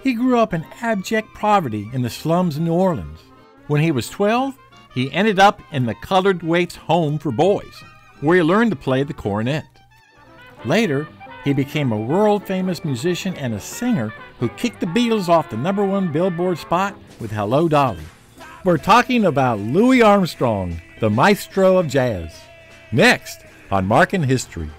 He grew up in abject poverty in the slums of New Orleans. When he was 12, he ended up in the Colored Waifs Home for boys, where he learned to play the cornet. Later, he became a world-famous musician and a singer who kicked the Beatles off the #1 Billboard spot with Hello, Dolly. We're talking about Louis Armstrong, the maestro of jazz. Next on Marking History.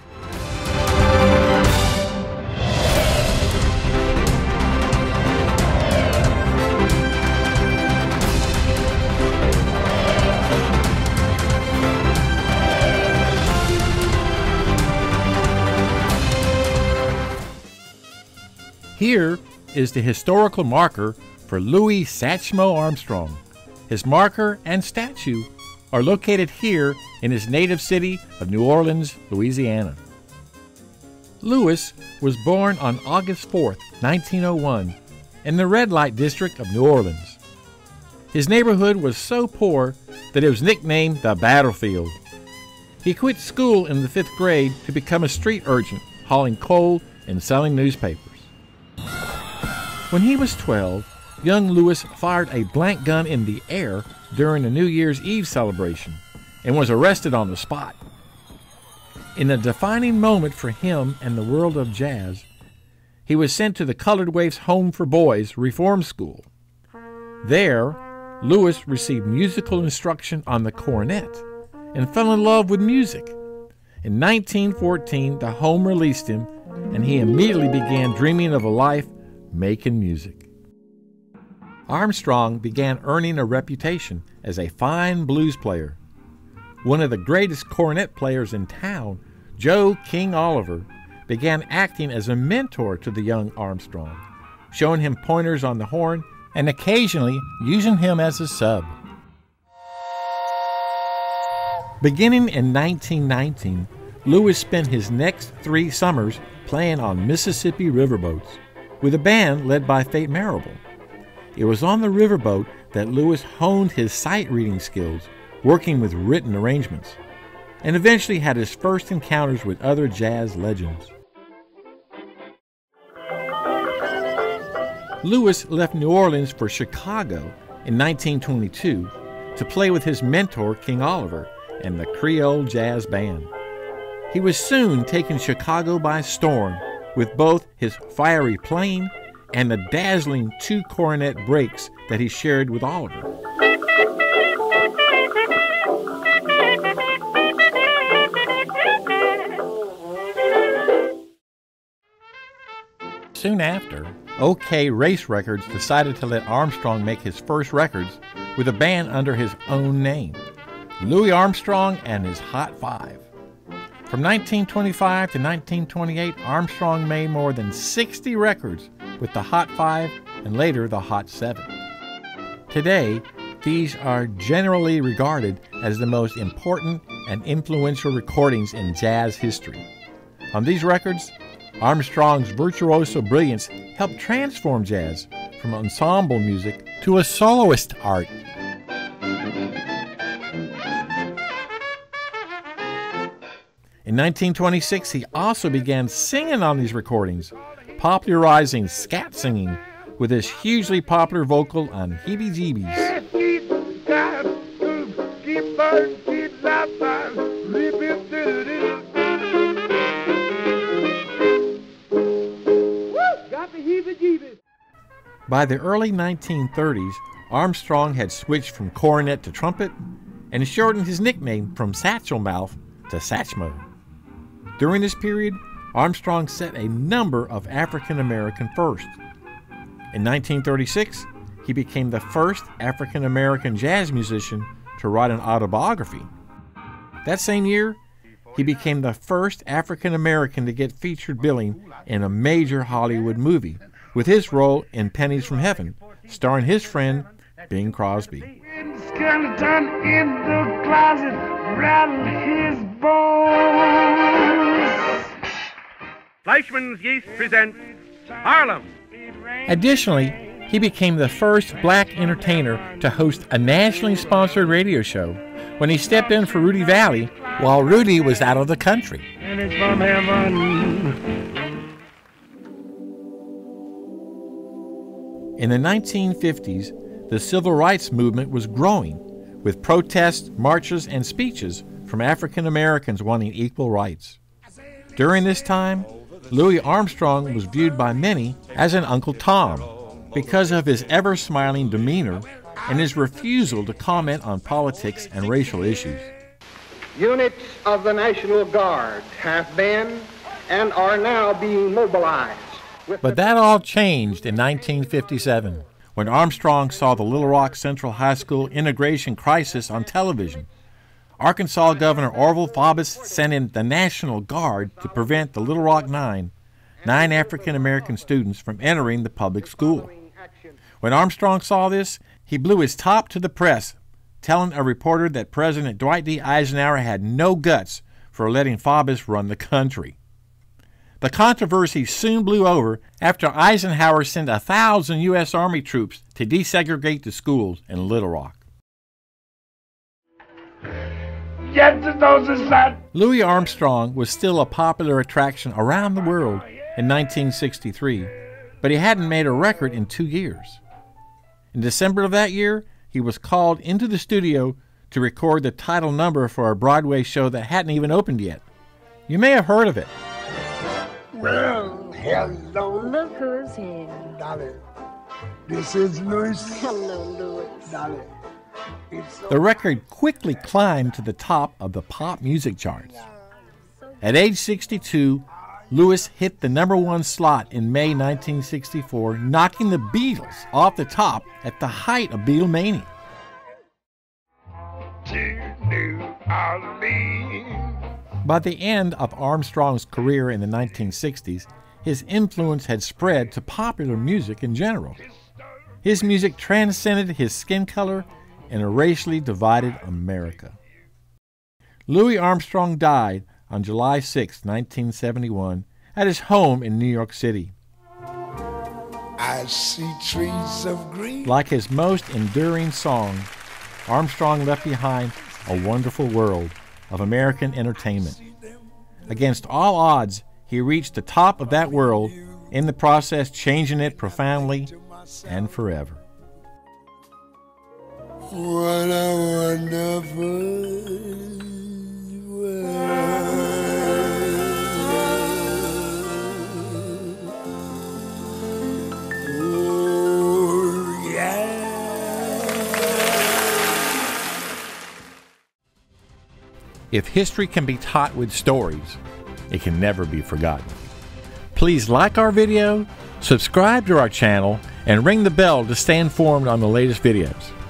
Here is the historical marker for Louis Satchmo Armstrong. His marker and statue are located here in his native city of New Orleans, Louisiana. Louis was born on August 4, 1901, in the red light district of New Orleans. His neighborhood was so poor that it was nicknamed the Battlefield. He quit school in the 5th grade to become a street urchin, hauling coal and selling newspapers. When he was 12, young Louis fired a blank gun in the air during a New Year's Eve celebration and was arrested on the spot. In a defining moment for him and the world of jazz, he was sent to the Colored Waifs Home for Boys Reform School. There, Louis received musical instruction on the cornet and fell in love with music. In 1914, the home released him, and he immediately began dreaming of a life making music. Armstrong began earning a reputation as a fine blues player. One of the greatest cornet players in town, Joe King Oliver, began acting as a mentor to the young Armstrong, showing him pointers on the horn and occasionally using him as a sub. Beginning in 1919, Louis spent his next 3 summers playing on Mississippi riverboats with a band led by Fate Marable. It was on the riverboat that Louis honed his sight-reading skills, working with written arrangements, and eventually had his first encounters with other jazz legends. Louis left New Orleans for Chicago in 1922 to play with his mentor King Oliver and the Creole Jazz Band. He was soon taking Chicago by storm with both his fiery playing and the dazzling 2 cornet breaks that he shared with Oliver. Soon after, OK Race Records decided to let Armstrong make his first records with a band under his own name, Louis Armstrong and his Hot Five. From 1925 to 1928, Armstrong made more than 60 records with the Hot Five and later the Hot Seven. Today, these are generally regarded as the most important and influential recordings in jazz history. On these records, Armstrong's virtuoso brilliance helped transform jazz from ensemble music to a soloist art. In 1926, he also began singing on these recordings, popularizing scat singing with his hugely popular vocal on Heebie Jeebies. By the early 1930s, Armstrong had switched from cornet to trumpet and shortened his nickname from Satchel Mouth to Satchmo. During this period, Armstrong set a number of African-American firsts. In 1936, he became the first African-American jazz musician to write an autobiography. That same year, he became the first African-American to get featured billing in a major Hollywood movie, with his role in Pennies from Heaven, starring his friend Bing Crosby. Skeleton in the closet, rattle his bones. Fleischmann's Yeast presents Harlem. Additionally, he became the first black entertainer to host a nationally sponsored radio show when he stepped in for Rudy Valley while Rudy was out of the country. And it's from heaven. In the 1950s, the civil rights movement was growing, with protests, marches, and speeches from African Americans wanting equal rights. During this time, Louis Armstrong was viewed by many as an Uncle Tom because of his ever-smiling demeanor and his refusal to comment on politics and racial issues. Units of the National Guard have been and are now being mobilized. But that all changed in 1957 when Armstrong saw the Little Rock Central High School integration crisis on television. Arkansas Governor Orville Faubus sent in the National Guard to prevent the Little Rock nine African-American students from entering the public school. When Armstrong saw this, he blew his top to the press, telling a reporter that President Dwight D. Eisenhower had no guts for letting Faubus run the country. The controversy soon blew over after Eisenhower sent 1,000 U.S. Army troops to desegregate the schools in Little Rock. Louis Armstrong was still a popular attraction around the world in 1963, but he hadn't made a record in 2 years. In December of that year, he was called into the studio to record the title number for a Broadway show that hadn't even opened yet. You may have heard of it. Well, hello. Look who's here. Dolly. This is Louis. Hello, Louis. Dolly. The record quickly climbed to the top of the pop music charts. At age 62, Louis hit the #1 slot in May 1964, knocking the Beatles off the top at the height of Beatlemania. By the end of Armstrong's career in the 1960s, his influence had spread to popular music in general. His music transcended his skin color in a racially divided America. Louis Armstrong died on July 6, 1971, at his home in New York City. I see trees of green. Like his most enduring song, Armstrong left behind a wonderful world of American entertainment. Against all odds, he reached the top of that world, in the process changing it profoundly and forever. What a wonderful world. Oh, yeah. If history can be taught with stories, it can never be forgotten. Please like our video, subscribe to our channel, and ring the bell to stay informed on the latest videos.